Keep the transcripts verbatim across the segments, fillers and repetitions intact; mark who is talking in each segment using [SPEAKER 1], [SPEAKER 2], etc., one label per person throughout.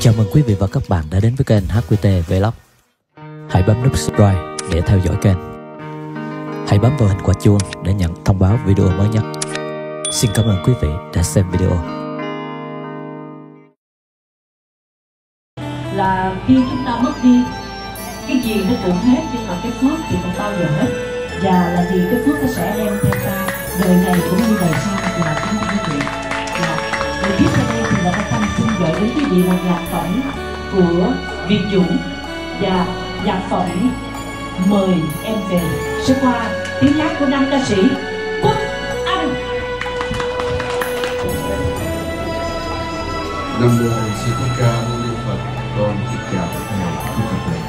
[SPEAKER 1] Chào mừng quý vị và các bạn đã đến với kênh hát quy tê Vlog. Hãy bấm nút subscribe để theo dõi kênh. Hãy bấm vào hình quả chuông để nhận thông báo video mới nhất. Xin cảm ơn quý vị đã xem video.
[SPEAKER 2] Là khi chúng ta mất đi, cái gì nó cũng hết, nhưng mà cái phước thì không bao giờ hết. Và là vì cái phước nó sẽ đem theo ta đời này cũng như đời sau là không quý vị. Và tiếp theo đây thì là Tâm xin gửi đến quý vị một nhạc phẩm của Việt Dũng và nhạc phẩm Mời Em Về sẽ qua tiếng hát của nam ca sĩ Quốc Anh.
[SPEAKER 3] Nam mô Sư Thích Ca Mâu Ni Phật. Con kính chào ngài quý Phật tử.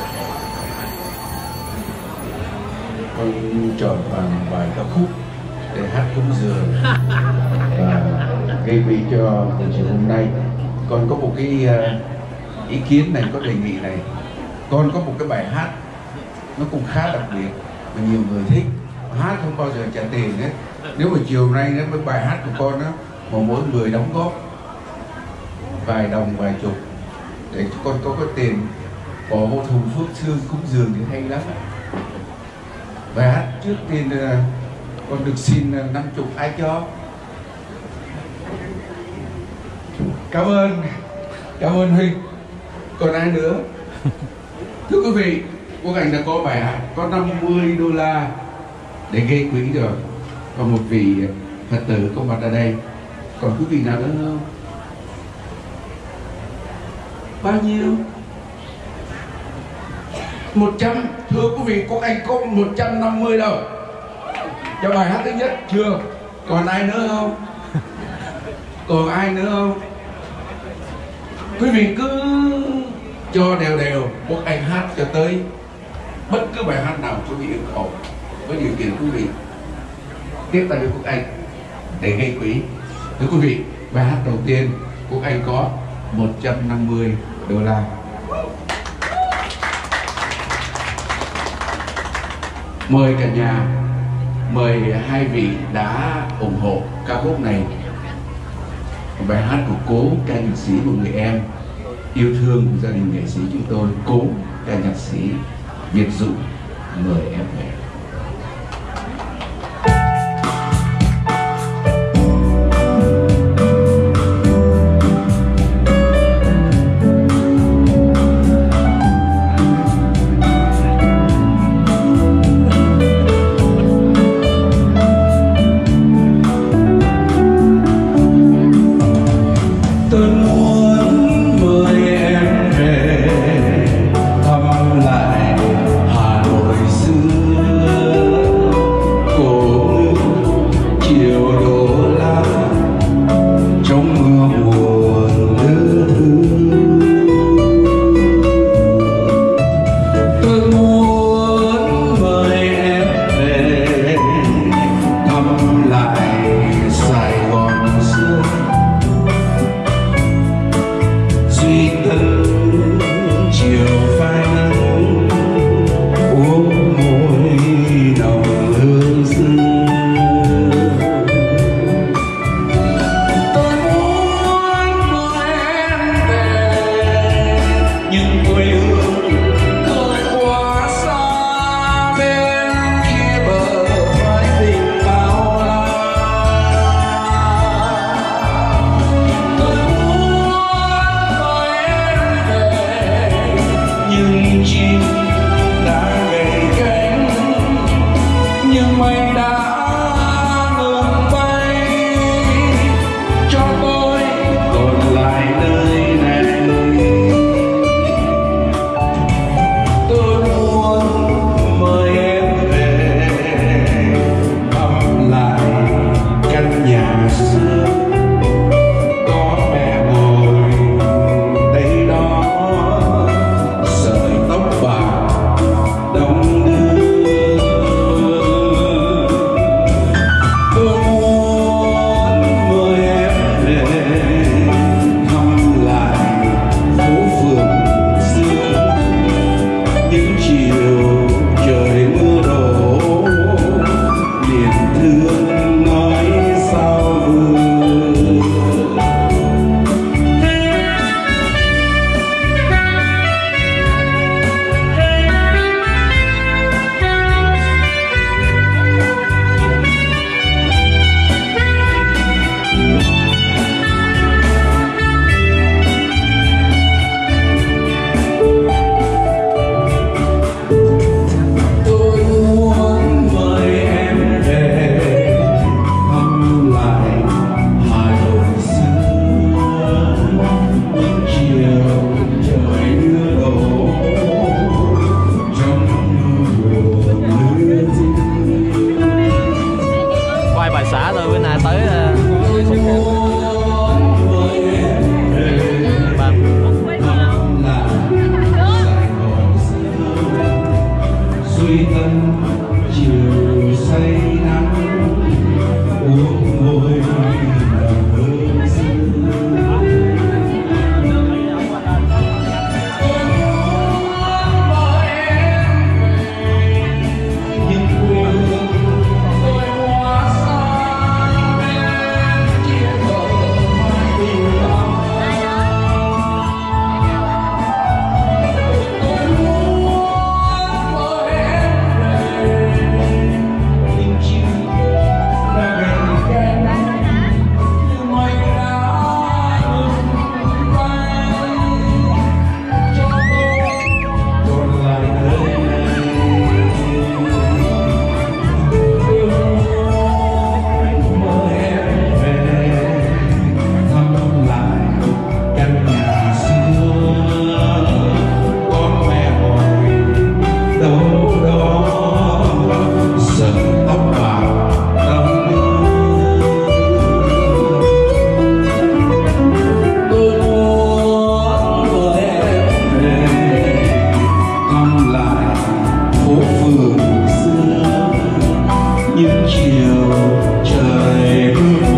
[SPEAKER 3] Con chọn bằng bài ca khúc để hát cúng dường và gây quỹ cho buổi chiều hôm nay. Con có một cái uh, ý kiến này, có đề nghị này. Con có một cái bài hát nó cũng khá đặc biệt và nhiều người thích. Hát không bao giờ trả tiền hết. Nếu mà chiều nay nếu với bài hát của con á, mà mỗi người đóng góp vài đồng vài chục để cho con có cái tiền bỏ một thùng phước xương cúng dường thì hay lắm. Bài hát trước tiên uh, con được xin uh, năm chục, ai cho? Cảm ơn, cảm ơn Huy. Còn ai nữa? Thưa quý vị, Quốc Anh đã có bài hát có năm mươi đô la để gây quỹ rồi. Và một vị Phật tử có mặt ở đây. Còn quý vị nào nữa không? Bao nhiêu? một trăm. Thưa quý vị, Quốc Anh có một trăm năm mươi đâu cho bài hát thứ nhất chưa? Còn ai nữa không? Còn ai nữa không? Quý vị cứ cho đều đều, Quốc Anh hát cho tới bất cứ bài hát nào quý vị ủng hộ với điều kiện quý vị tiếp tay với Quốc Anh để gây quỹ. Thưa quý vị, bài hát đầu tiên Quốc Anh có một trăm năm mươi đô la. Mời cả nhà, mời hai vị đã ủng hộ ca khúc này. Bài hát của cố ca nhạc sĩ, một người em yêu thương của gia đình nghệ sĩ chúng tôi, cố ca nhạc sĩ Việt Dũng. Mời Em Về.
[SPEAKER 4] Thăm lại Hà Nội xưa.
[SPEAKER 3] những chiều trời mưa